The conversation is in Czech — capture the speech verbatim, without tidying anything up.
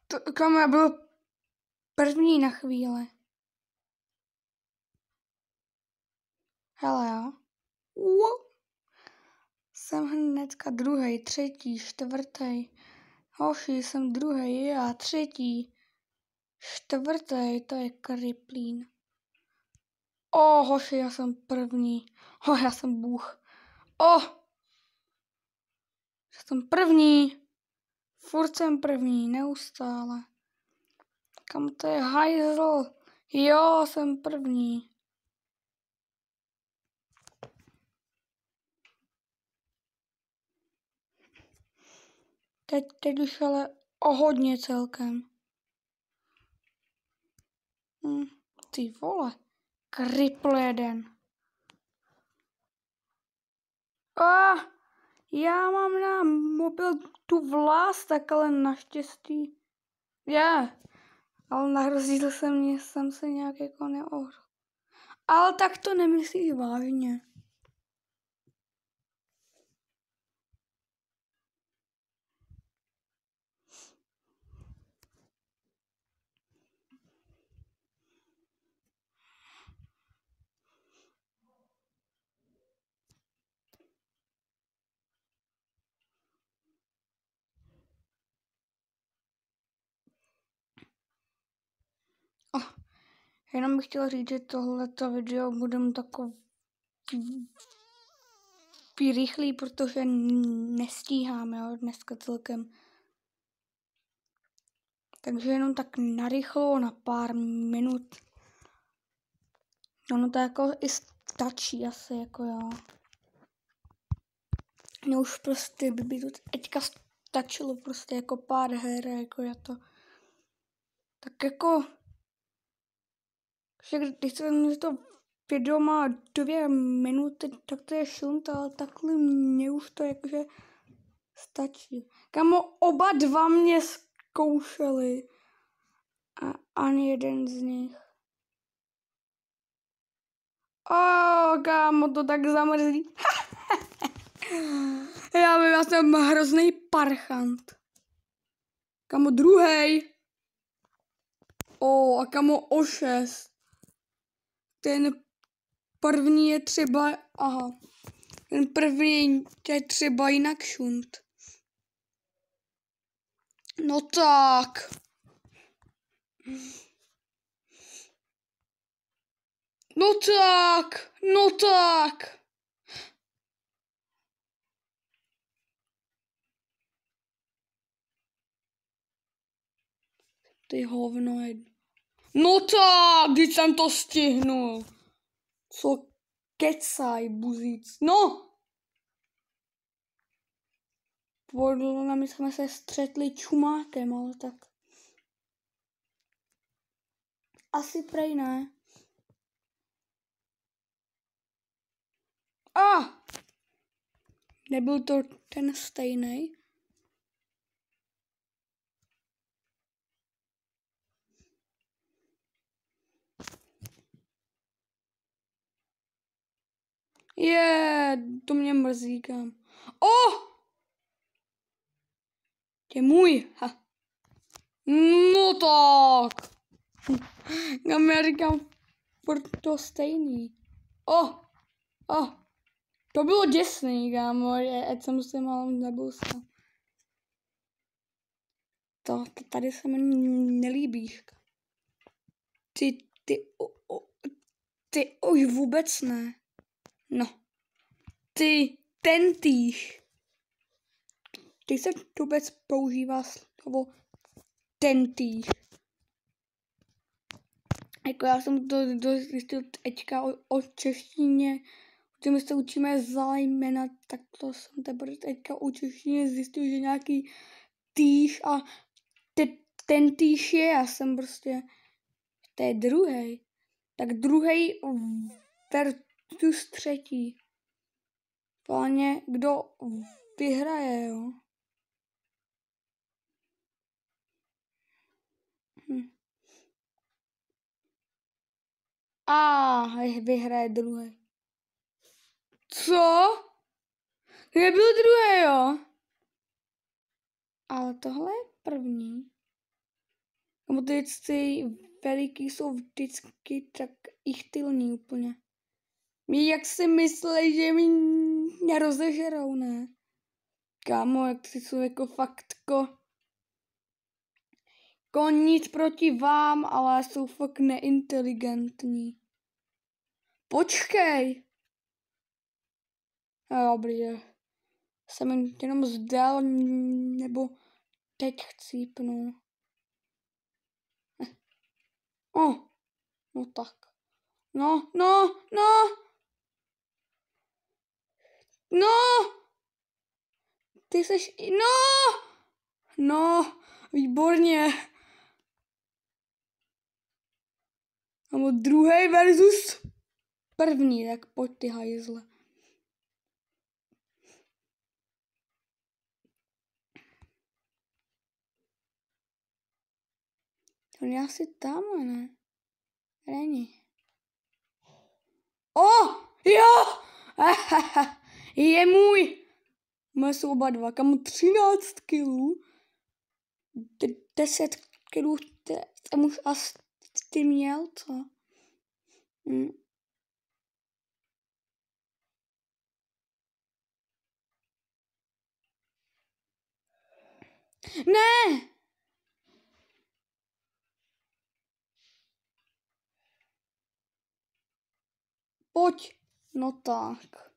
To, kam já byl první na chvíli. Hele jo. Wow. Jsem hnedka druhý, třetí, čtvrtý. Hoši, jsem druhý, já třetí. Čtvrtý, to je kriplín. O, hoši, já jsem první. Ho, já jsem bůh. O! Já jsem první. Furt jsem první, neustále. Kam to je hajzl? Jo, jsem první. Teď, teď už ale o hodně celkem. Hm, ty vole. Kripl jeden. Ah, já mám na mobil tu vlast, tak ale naštěstí. Já. Ale na rozdíl se mě jsem se nějak jako neohřel. Ale tak to nemyslíš vážně. Oh, jenom bych chtěla říct, že tohleto video budeme takový rychlý, protože nestíháme, jo, dneska celkem. Takže jenom tak narychlo, na pár minut. Ono to jako i stačí asi, jako jo. No už prostě by, by to teďka stačilo prostě jako pár her, jako já to. Tak jako, že když to video má dvě minuty, tak to je šunt, ale takhle mě už to jakože stačí. Kamo, oba dva mě zkoušeli. A ani jeden z nich. O, kámo, to tak zamrzlí. Já vím, já jsem hrozný parchant. Kamo, druhej. O, a kamo, o šest. Ten první je třeba, aha. Ten první je třeba jinak šunt. No tak. No tak, no tak. Ty hovno je. No tak, když jsem to stihnul. Co kecaj, buzíc. No. Podle mě jsme se střetli čumákem, ale tak. Asi prej ne. A! Ah! Nebyl to ten stejný. Je, yeah, to mě mrzí, kam. Oh! Je můj. Ha. No tak. Já říkám, furt to stejný. Oh, oh. To bylo děsný, kámo, ať jsem se mal nebousil. To, to tady se mi nelíbíš. Ty, ty, o, o, ty už vůbec ne. No. Ty, tentýž. Ty se vůbec používá slovo tentýž. Jako já jsem to zjistil teďka o, o češtině, že my se učíme zájmena, tak to jsem teprve teďka o češtině zjistil, že nějaký týž a te, ten týž je, já jsem prostě, to je druhý. Tak druhý versus třetí. Pláně, kdo vyhraje, jo? Hm. A vyhraje druhý. Co? Nebyl druhý, jo? Ale tohle je první. Nebo ty, ty veliký jsou vždycky tak ichtylní úplně. Mě jak si myslí, že mi nerozežerou, ne? Kámo, jak ty jsou jako faktko. Jako nic proti vám, ale jsou fakt neinteligentní. Počkej! Dobrý, jsem jim jenom zdal, nebo teď chcípnu. O, no tak. No, no, no! No! Ty seš... No! No, výborně. Nebo druhý versus první, tak pojď ty hajzle. To je asi tam, ne? Není. O, jo! Je můj! Moje jsou oba dva, kam třináct kilů. deset kilů jsem už asi ty měl, co? Hm. Ne! Pojď. No tak.